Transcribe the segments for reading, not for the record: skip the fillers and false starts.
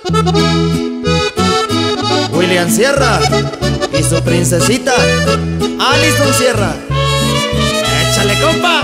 William Sierra y su princesita Alison Sierra. ¡Échale, compa!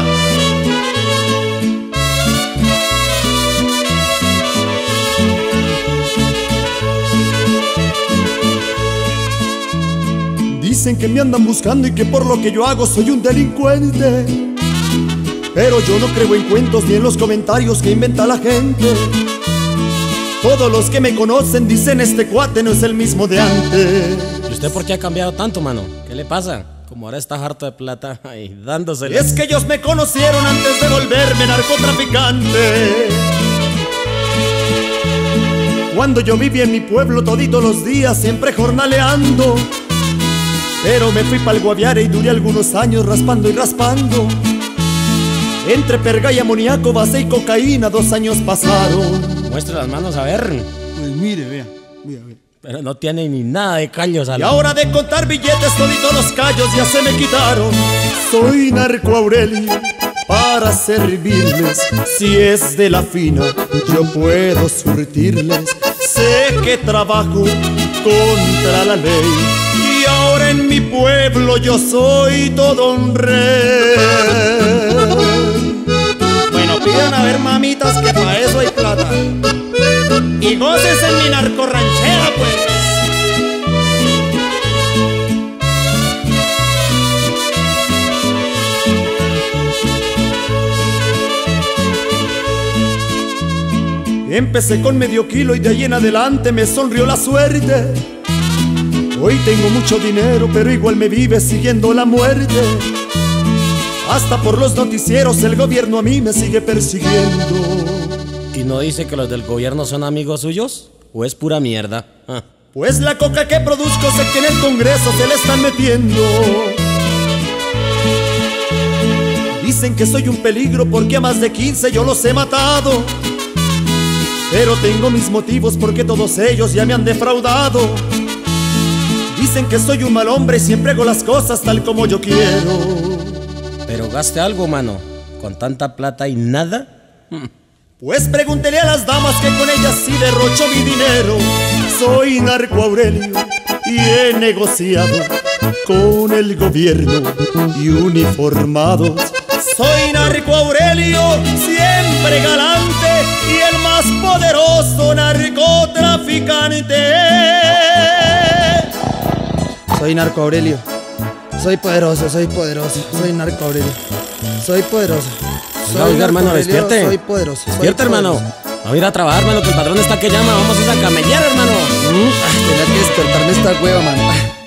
Dicen que me andan buscando y que por lo que yo hago soy un delincuente, pero yo no creo en cuentos ni en los comentarios que inventa la gente. Todos los que me conocen dicen este cuate no es el mismo de antes. ¿Y usted por qué ha cambiado tanto, mano? ¿Qué le pasa? Como ahora está harto de plata y dándosela. Es que ellos me conocieron antes de volverme narcotraficante. Cuando yo vivía en mi pueblo toditos los días, siempre jornaleando, pero me fui pa'l Guaviare y duré algunos años raspando y raspando. Entre perga y amoníaco, base y cocaína, 2 años pasaron. Muestre las manos a ver. Pues mire, vea. Pero no tiene ni nada de callos. Y ahora de contar billetes toditos los callos ya se me quitaron. Soy Narco Aurelio para servirles. Si es de la fina, yo puedo surtirles. Sé que trabajo contra la ley y ahora en mi pueblo yo soy todo un rey. Bueno, pidan a ver, mamitas, que pa' eso hay plata. Y goces en mi narco ranchera, pues. Empecé con medio kilo y de ahí en adelante me sonrió la suerte. Hoy tengo mucho dinero, pero igual me vive siguiendo la muerte. Hasta por los noticieros el gobierno a mí me sigue persiguiendo. ¿Y no dice que los del gobierno son amigos suyos? ¿O es pura mierda? Pues la coca que produzco sé que en el Congreso se le están metiendo. Dicen que soy un peligro porque a más de 15 yo los he matado, pero tengo mis motivos porque todos ellos ya me han defraudado. Dicen que soy un mal hombre y siempre hago las cosas tal como yo quiero. Pero gaste algo, mano. Con tanta plata y nada. Pues pregúntele a las damas que con ellas sí derrocho mi dinero. Soy Narco Aurelio y he negociado con el gobierno y uniformados. Soy Narco Aurelio, siempre galante y el más poderoso narcotraficante. Soy Narco Aurelio. Soy poderoso, soy Narco Aurelio. Soy poderoso. Oiga, hermano, despierte. Soy poderoso. Despierte, hermano. Vamos a ir a trabajar, hermano, que el patrón está que llama. Vamos a ir a camellar, hermano. Tenía que despertarme esta hueva, mano.